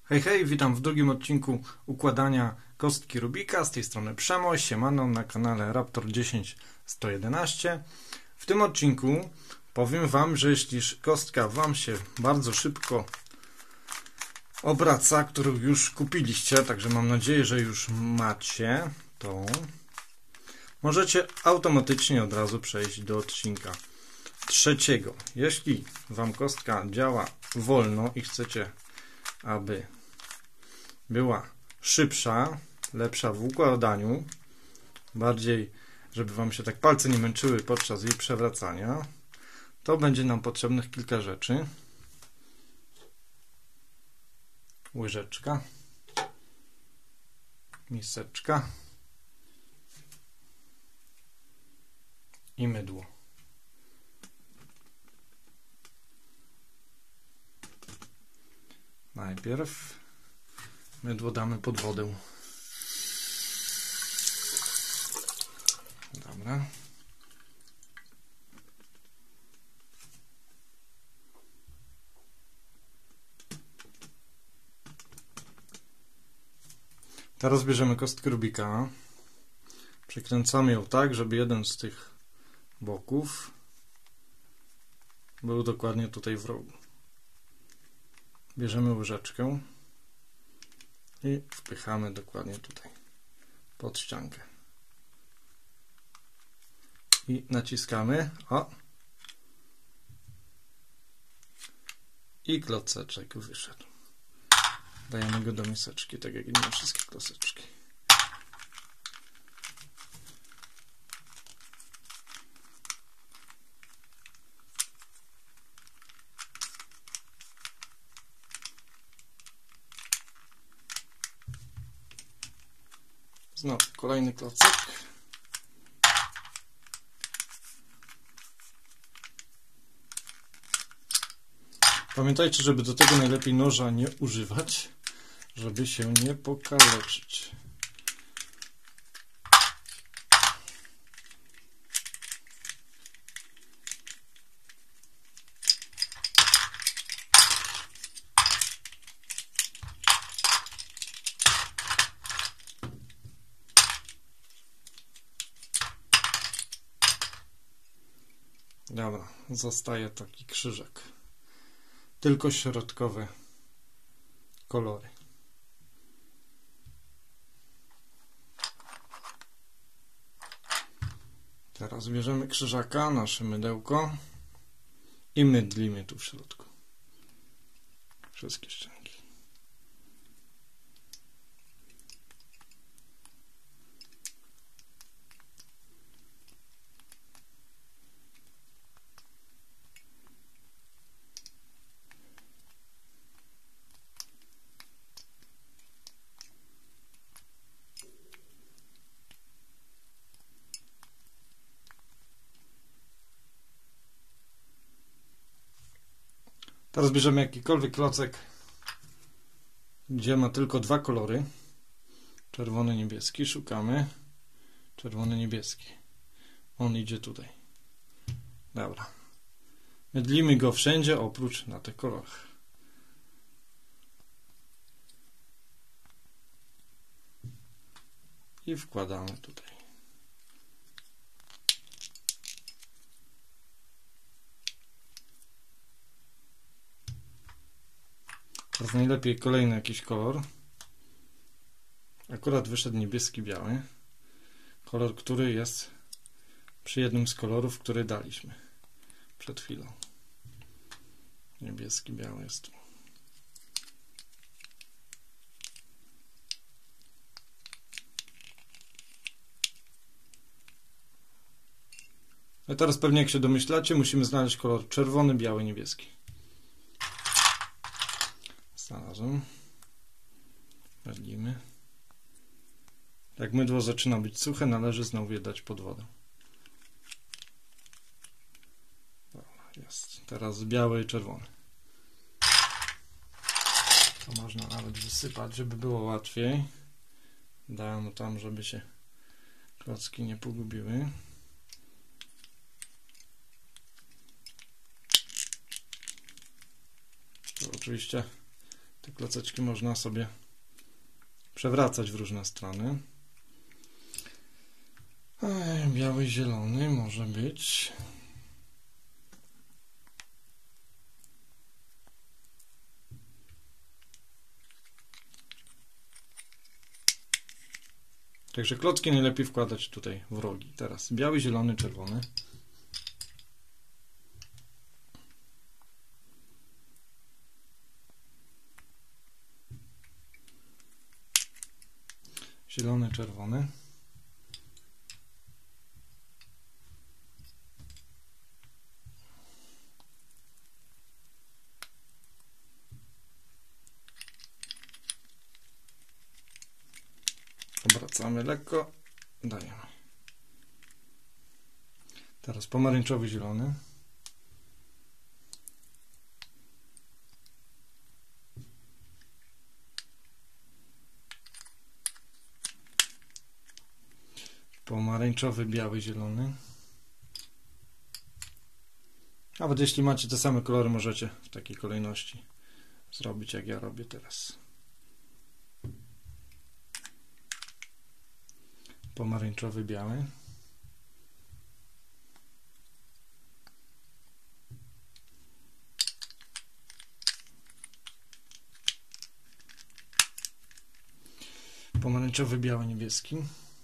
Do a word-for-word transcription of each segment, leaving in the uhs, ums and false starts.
Hej, hej, witam w drugim odcinku układania kostki Rubika. Z tej strony Przemo, siemano na kanale Raptor dziesięć sto jedenaście. W tym odcinku powiem Wam, że jeśli kostka Wam się bardzo szybko obraca, którą już kupiliście, także mam nadzieję, że już macie, to możecie automatycznie od razu przejść do odcinka trzeciego. Jeśli Wam kostka działa wolno i chcecie, aby była szybsza, lepsza w układaniu, bardziej, żeby Wam się tak palce nie męczyły podczas jej przewracania, to będzie nam potrzebnych kilka rzeczy. Łyżeczka, miseczka i mydło. Najpierw mydło damy pod wodę. Dobra. Teraz bierzemy kostkę Rubika. Przekręcamy ją tak, żeby jeden z tych boków był dokładnie tutaj w rogu. Bierzemy łyżeczkę i wpychamy dokładnie tutaj pod ściankę i naciskamy, o, i kloceczek wyszedł. Dajemy go do miseczki, tak jak inne wszystkie kloceczki. Znowu kolejny klocek. Pamiętajcie, żeby do tego najlepiej noża nie używać, żeby się nie pokaleczyć. Dobra, zostaje taki krzyżek. Tylko środkowe kolory. Teraz bierzemy krzyżaka, nasze mydełko i mydlimy tu w środku wszystkie ścianki. Teraz bierzemy jakikolwiek klocek, gdzie ma tylko dwa kolory. Czerwony, niebieski. Szukamy. Czerwony, niebieski. On idzie tutaj. Dobra. Mydlimy go wszędzie, oprócz na tych kolorach. I wkładamy tutaj. Teraz najlepiej kolejny jakiś kolor. Akurat wyszedł niebieski, biały. Kolor, który jest przy jednym z kolorów, który daliśmy przed chwilą. Niebieski, biały jest tu. A teraz pewnie, jak się domyślacie, musimy znaleźć kolor czerwony, biały, niebieski. Znalazłem. Mydlimy. Jak mydło zaczyna być suche, należy znowu je dać pod wodę. Dobra, jest. Teraz biały i czerwony. To można nawet wysypać, żeby było łatwiej. Dałem tam, żeby się klocki nie pogubiły. To oczywiście Te kloceczki można sobie przewracać w różne strony. Biały, zielony może być. Także klocki najlepiej wkładać tutaj w rogi. Teraz biały, zielony, czerwony. Zielony, czerwony. Obracamy lekko, dajemy. Teraz pomarańczowy, zielony. Pomarańczowy, biały, zielony. Nawet jeśli macie te same kolory, możecie w takiej kolejności zrobić, jak ja robię teraz. Pomarańczowy, biały. Pomarańczowy, biały, niebieski.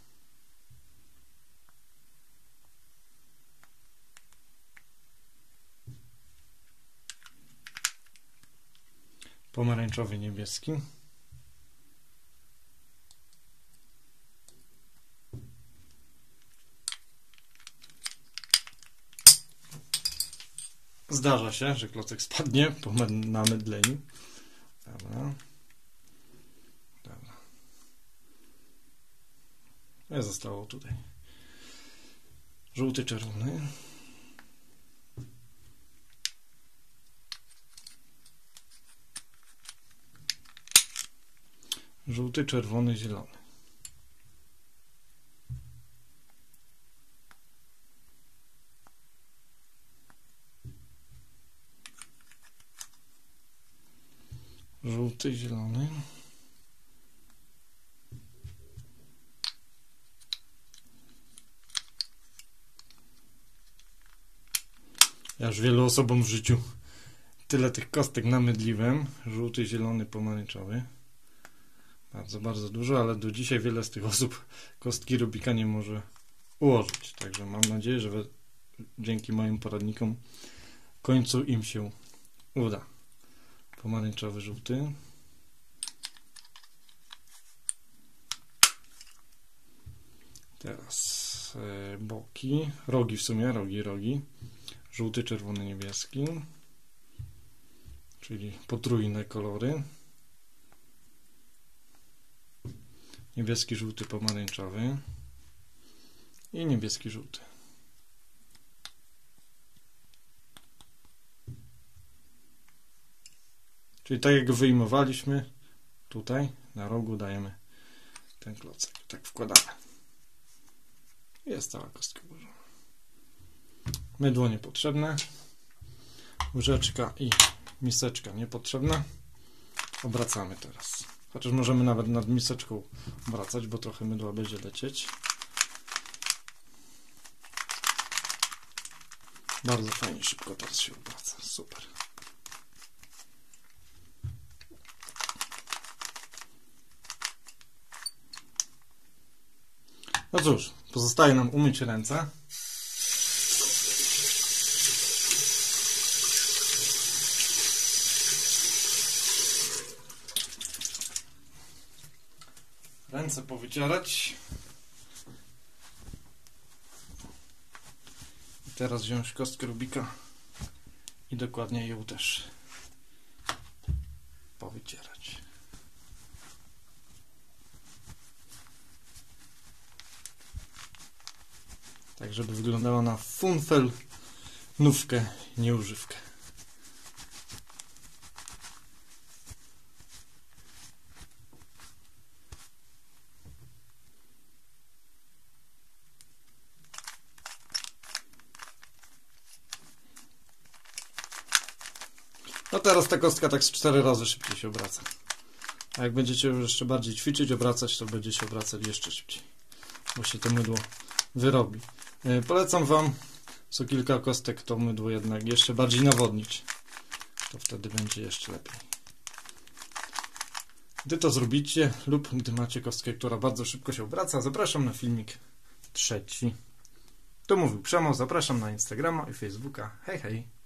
Pomarańczowy, niebieski. Zdarza się, że klocek spadnie po namydleniu. Dobra. Dobra. Ja zostało tutaj. Żółty, czerwony. Żółty, czerwony, zielony. Żółty, zielony. Ja już wielu osobom w życiu tyle tych kostek namydliłem. Żółty, zielony, pomarańczowy. Bardzo, bardzo dużo, ale do dzisiaj wiele z tych osób kostki Rubika nie może ułożyć. Także mam nadzieję, że dzięki moim poradnikom w końcu im się uda. Pomarańczowy, żółty. Teraz e, boki, rogi w sumie, rogi, rogi. Żółty, czerwony, niebieski. Czyli potrójne kolory. Niebieski, żółty, pomarańczowy. I niebieski, żółty. Czyli tak jak go wyjmowaliśmy, tutaj na rogu dajemy ten klocek. Tak wkładamy. Jest cała kostka ułożona. Mydło niepotrzebne. Łyżeczka i miseczka niepotrzebna. Obracamy teraz. Chociaż możemy nawet nad miseczką obracać, bo trochę mydła będzie lecieć. Bardzo fajnie, szybko teraz się obraca. Super. No cóż, pozostaje nam umyć ręce. Ręce powycierać. I teraz wziąć kostkę Rubika i dokładnie ją też powycierać. Tak, żeby wyglądała na funfel, nówkę, nieużywkę. No teraz ta kostka tak z cztery razy szybciej się obraca. A jak będziecie już jeszcze bardziej ćwiczyć, obracać, to będzie się obracać jeszcze szybciej. Bo się to mydło wyrobi. Yy, polecam Wam co kilka kostek to mydło jednak jeszcze bardziej nawodnić. To wtedy będzie jeszcze lepiej. Gdy to zrobicie lub gdy macie kostkę, która bardzo szybko się obraca, zapraszam na filmik trzeci. To mówił Przemo, zapraszam na Instagrama i Facebooka. Hej, hej!